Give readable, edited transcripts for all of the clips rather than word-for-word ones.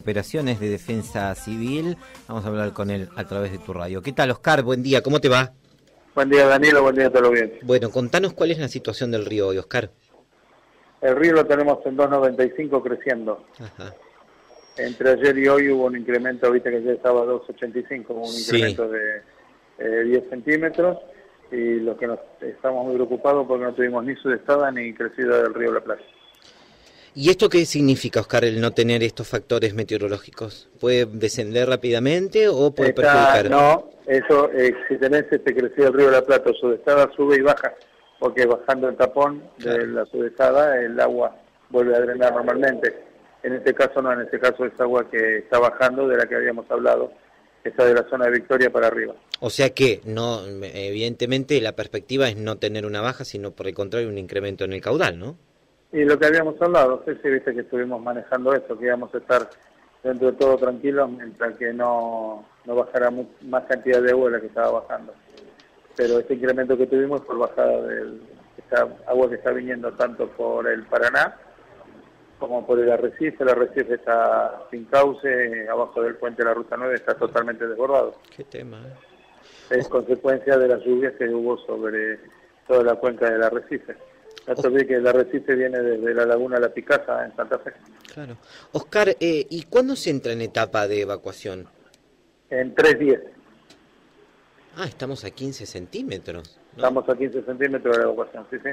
Operaciones de Defensa Civil. Vamos a hablar con él a través de tu radio. ¿Qué tal, Oscar? Buen día, ¿cómo te va? Buen día, Danilo, buen día a todos los bien. Bueno, contanos cuál es la situación del río hoy, Oscar. El río lo tenemos en 2.95 creciendo. Ajá. Entre ayer y hoy hubo un incremento, viste que ayer estaba 2.85, hubo un incremento de 10 centímetros, y lo que nos estamos muy preocupados porque no tuvimos ni sudestada ni crecida del río La Plata. ¿Y esto qué significa, Oscar, el no tener estos factores meteorológicos? ¿Puede descender rápidamente o puede perjudicar? No, eso, si tenés crecido el río La Plata o sudestada, sube y baja, porque bajando el tapón de la sudestada, el agua vuelve a drenar normalmente. En este caso no, en este caso es agua que está bajando, de la que habíamos hablado, que está de la zona de Victoria para arriba. O sea que, no, evidentemente, la perspectiva es no tener una baja, sino por el contrario un incremento en el caudal, ¿no? Y lo que habíamos hablado, sí, viste que estuvimos manejando eso, que íbamos a estar dentro de todo tranquilos mientras que no bajara más cantidad de agua de la que estaba bajando. Pero este incremento que tuvimos por bajada de esta agua que está viniendo tanto por el Paraná como por el arrecife. El arrecife está sin cauce, abajo del puente de la Ruta 9 está totalmente desbordado. Qué tema, Es consecuencia de las lluvias que hubo sobre toda la cuenca del arrecife. No te olvides que el arrecife viene desde la laguna La Picasa en Santa Fe. Claro. Oscar, ¿y cuándo se entra en etapa de evacuación? En 3 días. Ah, estamos a 15 centímetros, ¿no? Estamos a 15 centímetros de la evacuación, sí.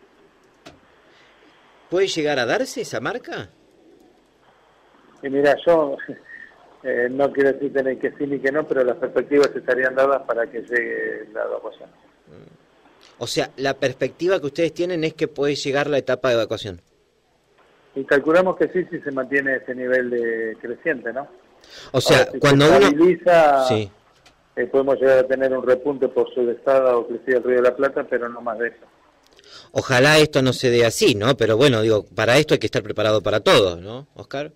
¿Puede llegar a darse esa marca? Y mira, yo no quiero decirte ni que sí ni que no, pero las perspectivas estarían dadas para que llegue la evacuación. O sea, la perspectiva que ustedes tienen es que puede llegar la etapa de evacuación. Y calculamos que sí, si se mantiene ese nivel de creciente, ¿no? O sea, ahora, si cuando se uno... estabiliza, Sí. Podemos llegar a tener un repunte por sudestada o crecida del río de la Plata, pero no más de eso. Ojalá esto no se dé así, ¿no? Pero bueno, digo, para esto hay que estar preparado para todo, ¿no, Oscar?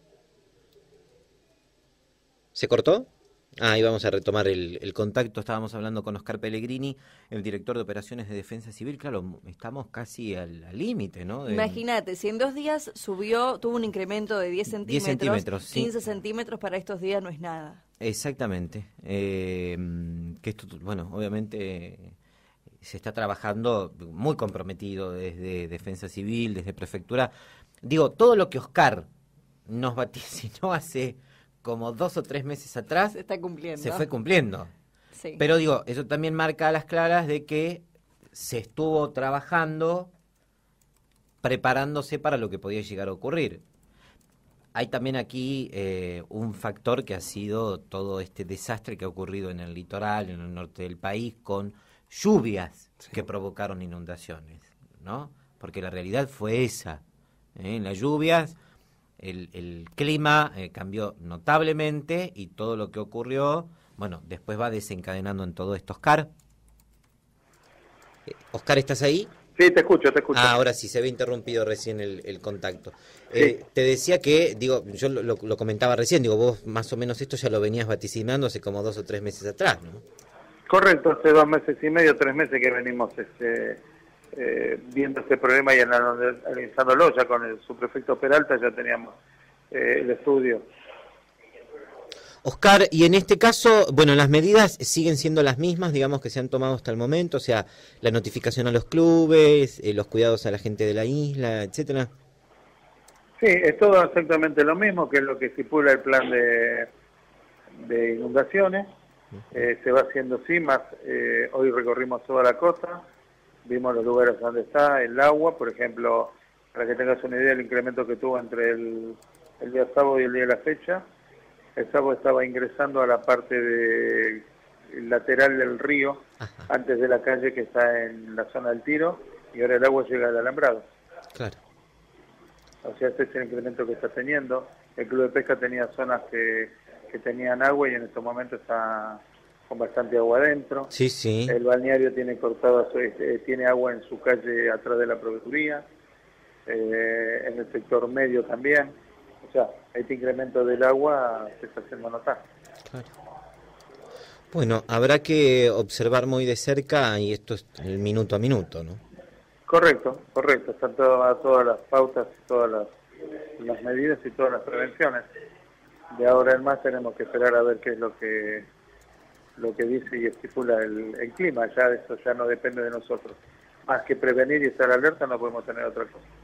¿Se cortó? Ah, ahí vamos a retomar el contacto. Estábamos hablando con Oscar Pellegrini, el director de Operaciones de Defensa Civil. Claro, estamos casi al límite, ¿no? Imagínate, si en 2 días tuvo un incremento de 10 centímetros, 10 centímetros, sí. 15 centímetros para estos días no es nada. Exactamente. Que esto, bueno, obviamente se está trabajando muy comprometido desde Defensa Civil, desde Prefectura. Digo, todo lo que Oscar nos vaticinó hace como 2 o 3 meses atrás, se está cumpliendo. Se fue cumpliendo. Sí. Pero digo, eso también marca a las claras de que se estuvo trabajando, preparándose para lo que podía llegar a ocurrir. Hay también aquí un factor que ha sido todo este desastre que ha ocurrido en el litoral, en el norte del país, con lluvias que provocaron inundaciones, ¿no? Porque la realidad fue esa. En las lluvias el clima cambió notablemente y todo lo que ocurrió, bueno, después va desencadenando en todo esto. Oscar, Oscar, ¿estás ahí? Sí, te escucho. Ah, ahora sí, se había interrumpido recién el contacto. Sí. Te decía que, digo, yo lo comentaba recién, digo, vos más o menos esto ya lo venías vaticinando hace como 2 o 3 meses atrás, ¿no? Correcto, hace 2 meses y medio, 3 meses que venimos viendo este problema y analizándolo. Ya con el subprefecto Peralta ya teníamos el estudio. Oscar, y en este caso, bueno, las medidas siguen siendo las mismas, digamos, que se han tomado hasta el momento, o sea, la notificación a los clubes, los cuidados a la gente de la isla, etcétera. Sí, es todo exactamente lo mismo, que es lo que estipula el plan de inundaciones. Se va haciendo así, hoy recorrimos toda la costa, vimos los lugares donde está el agua, por ejemplo, para que tengas una idea del incremento que tuvo entre el día sábado y el día de la fecha. El sábado estaba ingresando a la parte lateral del río, antes de la calle que está en la zona del Tiro, y ahora el agua llega al alambrado. Claro. O sea, ese es el incremento que está teniendo. El Club de Pesca tenía zonas que tenían agua y en estos momentos está con bastante agua adentro. Sí, sí. El balneario tiene tiene agua en su calle atrás de la proveeduría, en el sector medio también. O sea, este incremento del agua se está haciendo notar. Claro. Bueno, habrá que observar muy de cerca y esto es el minuto a minuto, ¿no? Correcto. Están todas las pautas, todas las medidas y todas las prevenciones de ahora en más tenemos que esperar a ver qué es lo que dice y estipula el clima. Ya eso ya no depende de nosotros. Más que prevenir y estar alerta, no podemos tener otra cosa.